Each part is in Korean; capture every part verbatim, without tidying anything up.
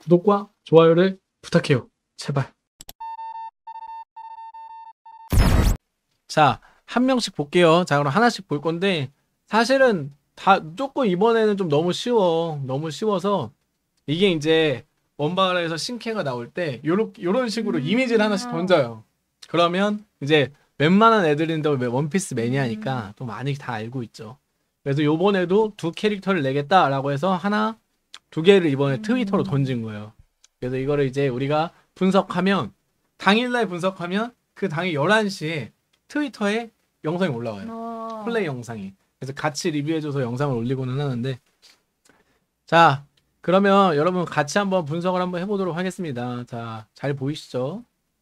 구독과 좋아요를 부탁해요. 제발. 자, 한 명씩 볼게요. 자, 그럼 하나씩 볼 건데 사실은 다 조금 이번에는 좀 너무 쉬워. 너무 쉬워서 이게 이제 원바라에서 신캐가 나올 때 요런 요런 식으로 이미지를 하나씩 던져요. 그러면 이제 웬만한 애들인데 원피스 매니아니까 또 많이 다 알고 있죠. 그래서 요번에도 두 캐릭터를 내겠다라고 해서 하나, 두 개를 이번에 트위터로 던진 거예요. 그래서 이거를 이제 우리가 분석하면 당일날 분석하면 그 당일 열한 시에 트위터에 영상이 올라와요. 어... 플레이 영상이. 그래서 같이 리뷰해줘서 영상을 올리고는 하는데, 자 그러면 여러분 같이 한번 분석을 한번 해보도록 하겠습니다. 자, 잘 보이시죠?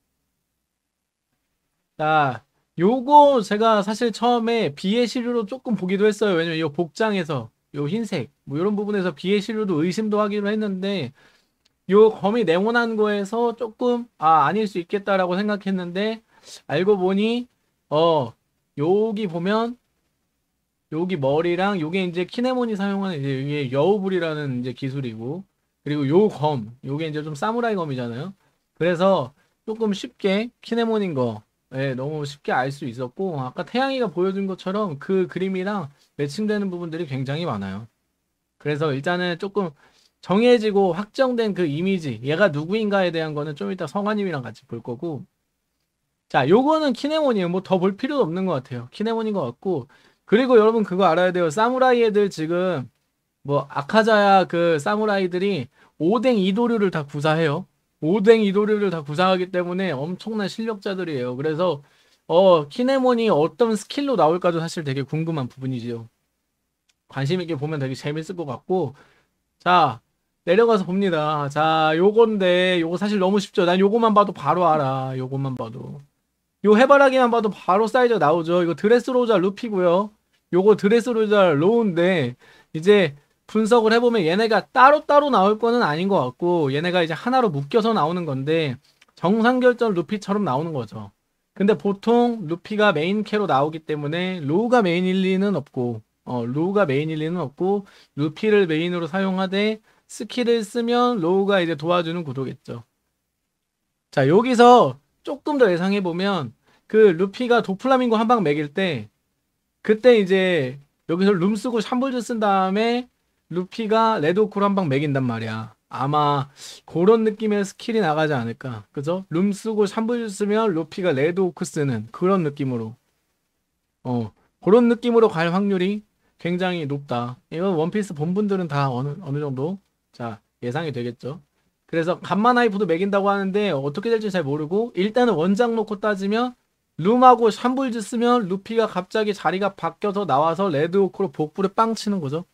자, 요거 제가 사실 처음에 비의 시류로 조금 보기도 했어요. 왜냐면 이 복장에서 요 흰색 뭐 이런 부분에서 비의 시류도 의심도 하기로 했는데, 요 검이 네모난 거에서 조금 아 아닐 수 있겠다라고 생각했는데, 알고 보니 어 여기 보면 여기 머리랑 요게 이제 키네몬이 사용하는 이제 이게 여우불이라는 이제 기술이고, 그리고 요 검 요게 이제 좀 사무라이 검이잖아요. 그래서 조금 쉽게 키네몬인 거 예, 너무 쉽게 알 수 있었고, 아까 태양이가 보여준 것처럼 그 그림이랑 매칭되는 부분들이 굉장히 많아요. 그래서 일단은 조금 정해지고 확정된 그 이미지, 얘가 누구인가에 대한 거는 좀 이따 성화님이랑 같이 볼 거고, 자, 요거는 키네몬이에요. 뭐 더 볼 필요도 없는 것 같아요. 키네몬인 것 같고, 그리고 여러분 그거 알아야 돼요. 사무라이 애들 지금 뭐 아카자야 그 사무라이들이 오뎅 이도류를 다 구사해요. 오뎅 이도류를 다 구사하기 때문에 엄청난 실력자들이에요. 그래서 어 키네몬이 어떤 스킬로 나올까도 사실 되게 궁금한 부분이지요. 관심 있게 보면 되게 재밌을 것 같고, 자 내려가서 봅니다. 자, 요건데 요거 사실 너무 쉽죠. 난 요거만 봐도 바로 알아. 요거만 봐도 요 해바라기만 봐도 바로 사이즈가 나오죠. 이거 드레스로자 루피고요. 요거 드레스로자 로우인데, 이제 분석을 해보면 얘네가 따로따로 나올 거는 아닌 것 같고, 얘네가 이제 하나로 묶여서 나오는 건데 정상결전 루피처럼 나오는 거죠. 근데 보통 루피가 메인 캐로 나오기 때문에 로우가 메인일 리는 없고, 어 로우가 메인일 리는 없고 루피를 메인으로 사용하되 스킬을 쓰면 로우가 이제 도와주는 구도겠죠. 자, 여기서 조금 더 예상해보면 그 루피가 도플라밍고 한 방 먹일 때, 그때 이제 여기서 룸 쓰고 샴불즈 쓴 다음에 루피가 레드오크로 한 방 먹인단 말이야. 아마 그런 느낌의 스킬이 나가지 않을까. 그죠? 룸 쓰고 샴불즈 쓰면 루피가 레드오크 쓰는 그런 느낌으로, 어 그런 느낌으로 갈 확률이 굉장히 높다. 이건 원피스 본분들은 다 어느 어느 정도 자 예상이 되겠죠. 그래서 감마나이프도 매긴다고 하는데 어떻게 될지 잘 모르고, 일단은 원작 놓고 따지면 룸하고 샴불즈 쓰면 루피가 갑자기 자리가 바뀌어서 나와서 레드오크로 복부를 빵 치는 거죠.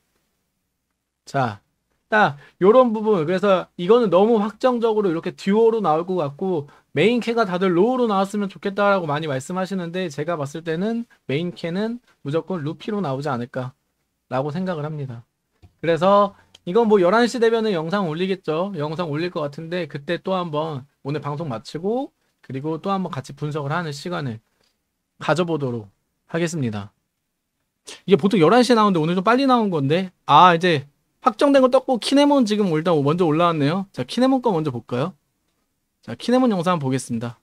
자, 딱 요런 부분. 그래서 이거는 너무 확정적으로 이렇게 듀오로 나올 것 같고, 메인캐가 다들 로우로 나왔으면 좋겠다라고 많이 말씀하시는데, 제가 봤을 때는 메인캐는 무조건 루피로 나오지 않을까 라고 생각을 합니다. 그래서 이건 뭐 열한 시 되면은 영상 올리겠죠. 영상 올릴 것 같은데, 그때 또 한번 오늘 방송 마치고 그리고 또 한번 같이 분석을 하는 시간을 가져보도록 하겠습니다. 이게 보통 열한 시에 나오는데 오늘 좀 빨리 나온 건데, 아 이제 확정된 거 떴고 키네몬 지금 일단 먼저 올라왔네요. 자, 키네몬 거 먼저 볼까요? 자, 키네몬 영상 한번 보겠습니다.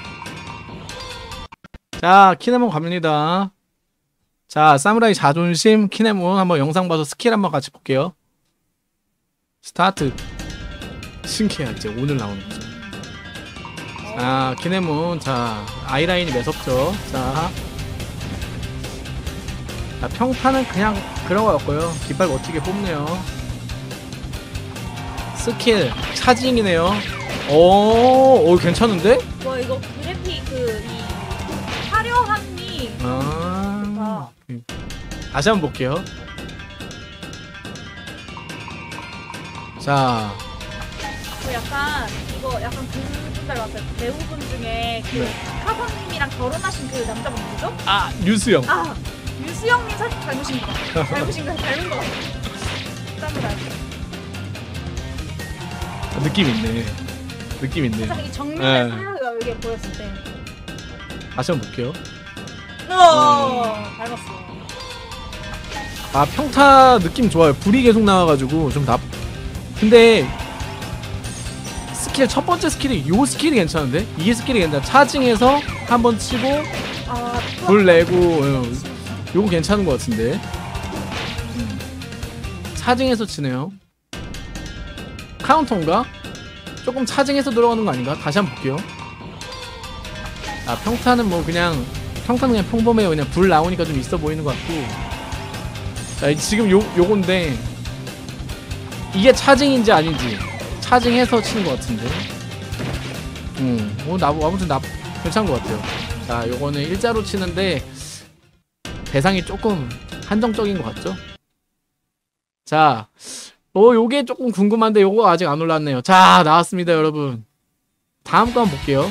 자, 키네몬 갑니다. 자, 사무라이 자존심 키네몬 한번 영상 봐서 스킬 한번 같이 볼게요. 스타트. 신기해. 이제 오늘 나오는 거죠. 자, 키네몬. 자, 아이라인이 매섭죠. 자, 자 평타는 그냥 그런 거였고요. 깃발 멋지게 뽑네요. 스킬 차징이네요. 오, 오 괜찮은데? 와, 이거 그래픽 그이 화려함이 아, 좋다. 다시 한번 볼게요. 자, 그 약간 이거 약간 그분 닮았어요. 배우분 중에 그 네. 카버님이랑 결혼하신 그 남자분 누구죠? 아, 류수영. 아, 류수영님 사진 닮으신 거 같아. 닮으신 거 닮은 거 같아. 사무라이. 느낌 있네. 느낌 있네. 살짝 이 정면에 네. 사야가 여기 보였을 때. 다시 한번 볼게요. 어, 닮았어. 아, 평타 느낌 좋아요. 불이 계속 나와가지고 좀 나. 근데 스킬 첫 번째 스킬이 요 스킬이 괜찮은데? 이 스킬이 괜찮아. 차징해서 한번 치고 아, 불 내고 어, 요거 괜찮은 것 같은데. 음. 차징해서 치네요. 카운터인가? 조금 차징해서 들어가는 거 아닌가? 다시 한번 볼게요. 아, 평타는 뭐 그냥 평타는 그냥 평범해요. 그냥 불 나오니까 좀 있어 보이는 것 같고. 자, 지금 요 요건데 이게 차징인지 아닌지 차징해서 치는 것 같은데. 음, 뭐 나 아무튼 나 괜찮은 것 같아요. 자, 요거는 일자로 치는데 대상이 조금 한정적인 것 같죠? 자, 어 요게 조금 궁금한데 요거 아직 안 올랐네요. 자, 나왔습니다, 여러분. 다음 거 한번 볼게요.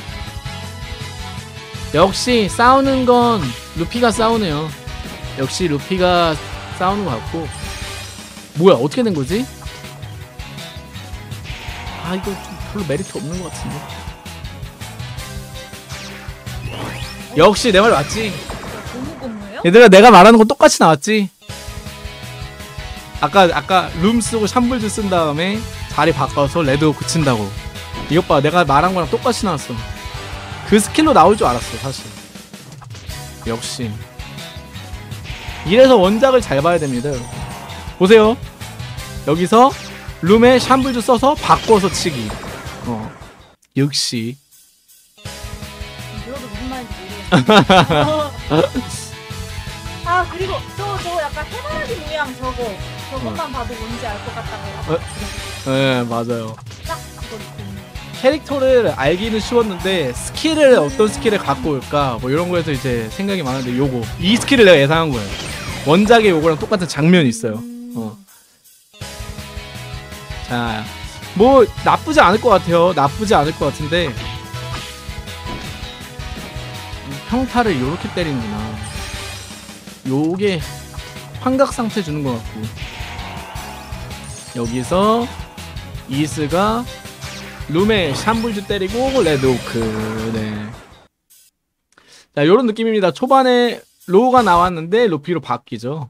역시 싸우는 건 루피가 싸우네요. 역시 루피가 싸우는 것 같고. 뭐야, 어떻게 된 거지? 아, 이거 좀 별로 메리트 없는 것 같은데. 역시 내 말 맞지? 고무고무예요? 얘들아, 내가 말하는 거 똑같이 나왔지? 아까 아까 룸 쓰고 샴블즈 쓴 다음에 자리 바꿔서 레드 고친다고. 이것 봐, 내가 말한 거랑 똑같이 나왔어. 그 스킬로 나올 줄 알았어, 사실. 역시 이래서 원작을 잘 봐야 됩니다. 보세요, 여기서 룸에 샴블즈 써서 바꿔서 치기. 어, 역시. 들어도 무슨 말인지 모르겠어. 아, 그리고 저, 저 약간 해바라기 모양 저거. 저것만 봐도 뭔지 알 것 같다고. 어? 네, 맞아요. 딱 그거 있고. 캐릭터를 알기는 쉬웠는데 스킬을 어떤 스킬을 갖고 올까 뭐 이런 거에서 이제 생각이 많은데, 요거 이 스킬을 내가 예상한 거예요. 원작의 요거랑 똑같은 장면이 있어요. 어. 자, 뭐 나쁘지 않을 것 같아요. 나쁘지 않을 것 같은데 평타를 요렇게 때리는구나. 요게 환각 상태 주는 것 같고, 여기서 이스가 룸에 샴블즈 때리고 레드오크. 네. 자, 요런 느낌입니다. 초반에 로우가 나왔는데 루피로 바뀌죠.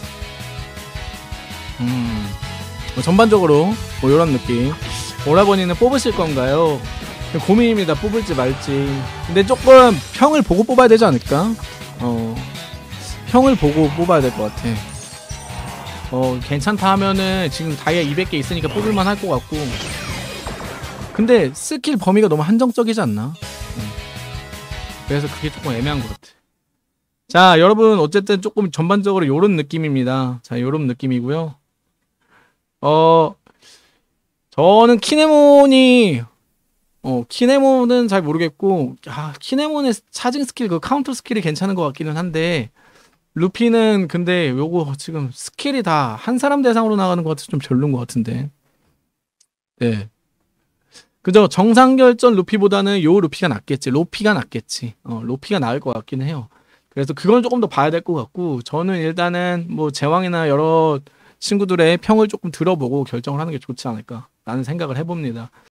음, 뭐 전반적으로 뭐 요런 느낌. 오라버니는 뽑으실 건가요? 고민입니다. 뽑을지 말지. 근데 조금 평을 보고 뽑아야 되지 않을까? 어, 평을 보고 뽑아야 될 것 같아. 어, 괜찮다 하면은 지금 다이아 이백 개 있으니까 뽑을만 할 것 같고. 근데 스킬 범위가 너무 한정적이지 않나? 응. 그래서 그게 조금 애매한 것 같아. 자, 여러분, 어쨌든 조금 전반적으로 요런 느낌입니다. 자, 요런 느낌이고요. 어, 저는 키네몬이 어, 키네몬은 잘 모르겠고, 아, 키네몬의 차징 스킬, 그 카운터 스킬이 괜찮은 것 같기는 한데, 루피는 근데 요거 지금 스킬이 다 한 사람 대상으로 나가는 것 같아서 좀 별론 것 같은데. 네. 그죠? 정상결전 루피보다는 요 루피가 낫겠지. 로피가 낫겠지. 어, 로피가 나을 것 같기는 해요. 그래서 그건 조금 더 봐야 될 것 같고, 저는 일단은 뭐 제왕이나 여러 친구들의 평을 조금 들어보고 결정을 하는 게 좋지 않을까 라는 생각을 해봅니다.